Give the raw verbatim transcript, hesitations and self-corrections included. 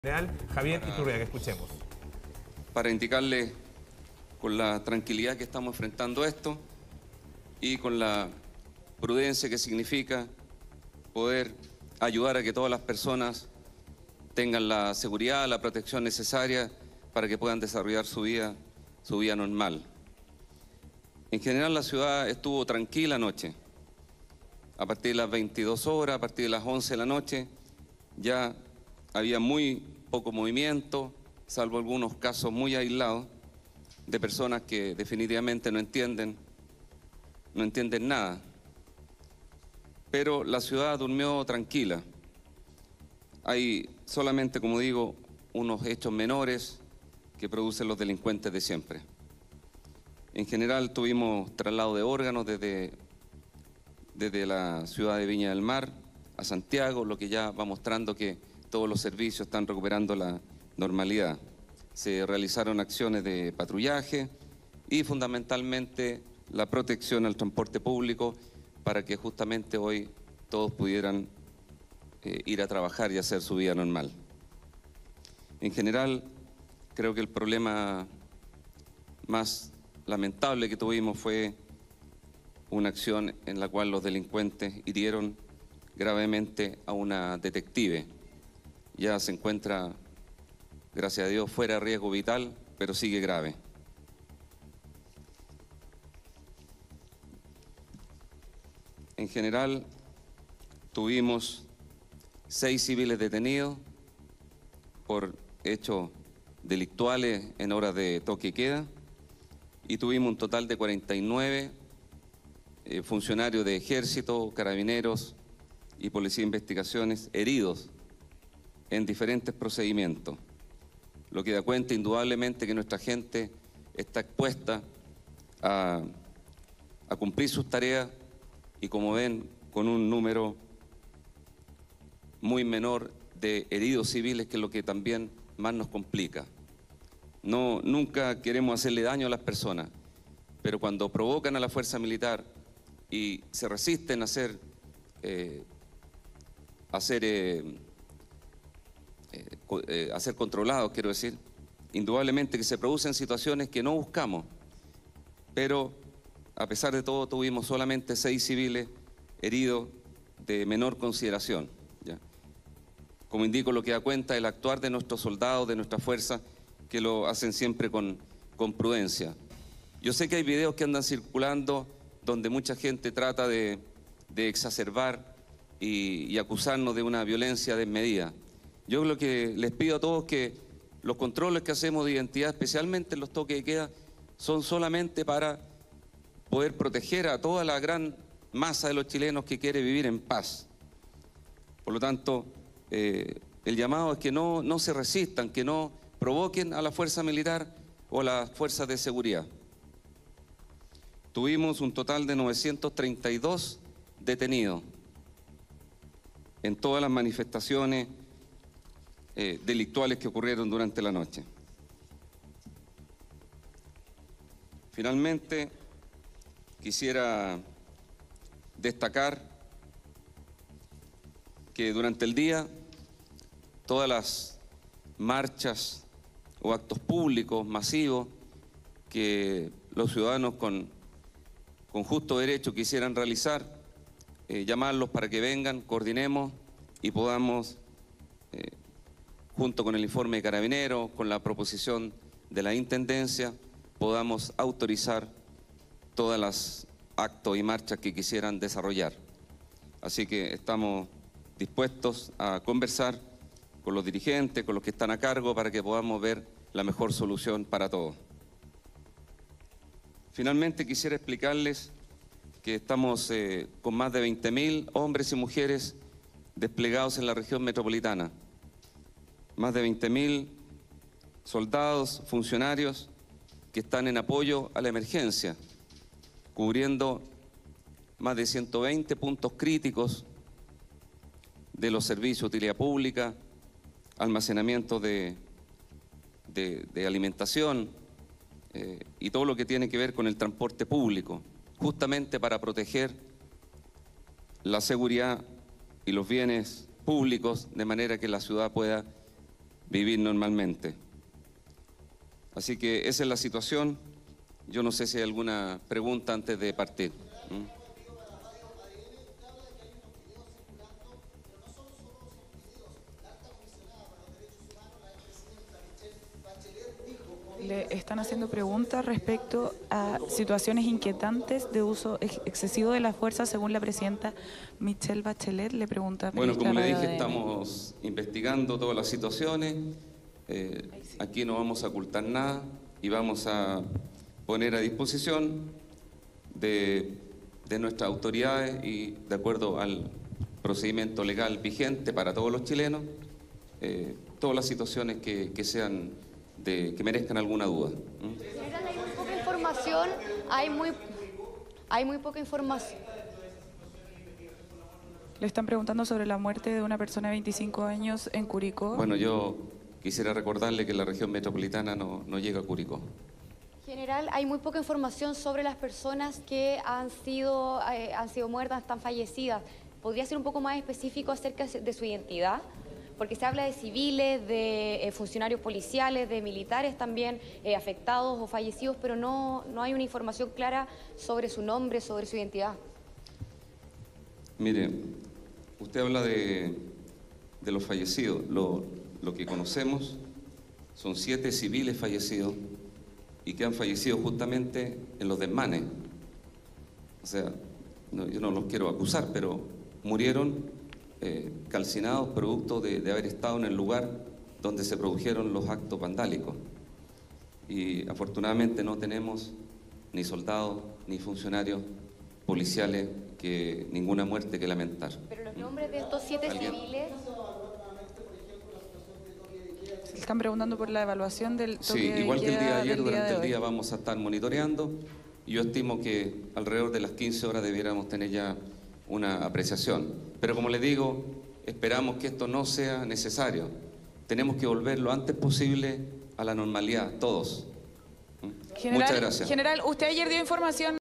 General Javier Iturriaga, escuchemos. Para indicarle con la tranquilidad que estamos enfrentando esto y con la prudencia que significa poder ayudar a que todas las personas tengan la seguridad, la protección necesaria para que puedan desarrollar su vida, su vida normal. En general la ciudad estuvo tranquila anoche. A partir de las veintidós horas, a partir de las once de la noche, ya había muy poco movimiento, salvo algunos casos muy aislados de personas que definitivamente no entienden, no entienden nada. Pero la ciudad durmió tranquila. Hay solamente, como digo, unos hechos menores que producen los delincuentes de siempre. En general tuvimos traslado de órganos desde, desde la ciudad de Viña del Mar a Santiago, lo que ya va mostrando que todos los servicios están recuperando la normalidad. Se realizaron acciones de patrullaje y fundamentalmente la protección al transporte público para que justamente hoy todos pudieran eh, ir a trabajar y hacer su vida normal. En general, creo que el problema más lamentable que tuvimos fue una acción en la cual los delincuentes hirieron gravemente a una detective. Ya se encuentra, gracias a Dios, fuera de riesgo vital, pero sigue grave. En general, tuvimos seis civiles detenidos por hechos delictuales en horas de toque y queda y tuvimos un total de cuarenta y nueve eh, funcionarios de ejército, carabineros y policía de investigaciones heridos en diferentes procedimientos, lo que da cuenta indudablemente que nuestra gente está expuesta a, a cumplir sus tareas y, como ven, con un número muy menor de heridos civiles, que es lo que también más nos complica. No, nunca queremos hacerle daño a las personas, pero cuando provocan a la fuerza militar y se resisten a ser, eh, a ser eh, Eh, eh, a ser controlados, quiero decir, indudablemente que se producen situaciones que no buscamos, pero a pesar de todo tuvimos solamente seis civiles heridos de menor consideración, ¿ya? Como indico, lo que da cuenta el actuar de nuestros soldados, de nuestra fuerza, que lo hacen siempre con, con prudencia. Yo sé que hay videos que andan circulando donde mucha gente trata de, de exacerbar y, y acusarnos de una violencia desmedida. Yo lo que les pido a todos que los controles que hacemos de identidad, especialmente en los toques de queda, son solamente para poder proteger a toda la gran masa de los chilenos que quiere vivir en paz. Por lo tanto, eh, el llamado es que no, no se resistan, que no provoquen a la fuerza militar o a las fuerzas de seguridad. Tuvimos un total de novecientos treinta y dos detenidos en todas las manifestaciones Eh, delictuales que ocurrieron durante la noche. Finalmente, quisiera destacar que durante el día todas las marchas o actos públicos masivos que los ciudadanos con, con justo derecho quisieran realizar, eh, llamarlos para que vengan, coordinemos y podamos eh, junto con el informe de Carabineros, con la proposición de la Intendencia, podamos autorizar todas las actos y marchas que quisieran desarrollar. Así que estamos dispuestos a conversar con los dirigentes, con los que están a cargo, para que podamos ver la mejor solución para todos. Finalmente quisiera explicarles que estamos eh, con más de veinte mil hombres y mujeres desplegados en la región metropolitana. Más de veinte mil soldados, funcionarios que están en apoyo a la emergencia, cubriendo más de ciento veinte puntos críticos de los servicios de utilidad pública, almacenamiento de, de, de alimentación eh, y todo lo que tiene que ver con el transporte público, justamente para proteger la seguridad y los bienes públicos, de manera que la ciudad pueda vivir normalmente. Así que esa es la situación. Yo no sé si hay alguna pregunta antes de partir. ¿Mm? Le están haciendo preguntas respecto a situaciones inquietantes de uso ex excesivo de la fuerza, según la presidenta Michelle Bachelet. Le pregunta. Bueno, como le dije, A D N. estamos investigando todas las situaciones. Eh, aquí no vamos a ocultar nada y vamos a poner a disposición de, de nuestras autoridades y de acuerdo al procedimiento legal vigente para todos los chilenos, eh, todas las situaciones que, que sean de, que merezcan alguna duda. ¿Mm? General, hay muy poca información, hay muy, hay muy poca información. Le están preguntando sobre la muerte de una persona de veinticinco años en Curicó. Bueno, yo quisiera recordarle que la región metropolitana no, no llega a Curicó. General, hay muy poca información sobre las personas que han sido, eh, han sido muertas, están fallecidas. ¿Podría ser un poco más específico acerca de su identidad? Porque se habla de civiles, de eh, funcionarios policiales, de militares también eh, afectados o fallecidos, pero no, no hay una información clara sobre su nombre, sobre su identidad. Mire, usted habla de, de los fallecidos. Lo, lo que conocemos son siete civiles fallecidos y que han fallecido justamente en los desmanes. O sea, no, yo no los quiero acusar, pero murieron eh, calcinados producto de, de haber estado en el lugar donde se produjeron los actos vandálicos. Y afortunadamente no tenemos ni soldados ni funcionarios policiales que ninguna muerte que lamentar. Pero los nombres de estos siete ¿Alguien? civiles... Se están preguntando por la evaluación del toque Sí, igual de que el día queda de ayer, del día durante de el hoy. día vamos a estar monitoreando y yo estimo que alrededor de las quince horas debiéramos tener ya una apreciación. Pero como les digo, esperamos que esto no sea necesario. Tenemos que volver lo antes posible a la normalidad, todos. General, Muchas gracias. General, usted ayer dio información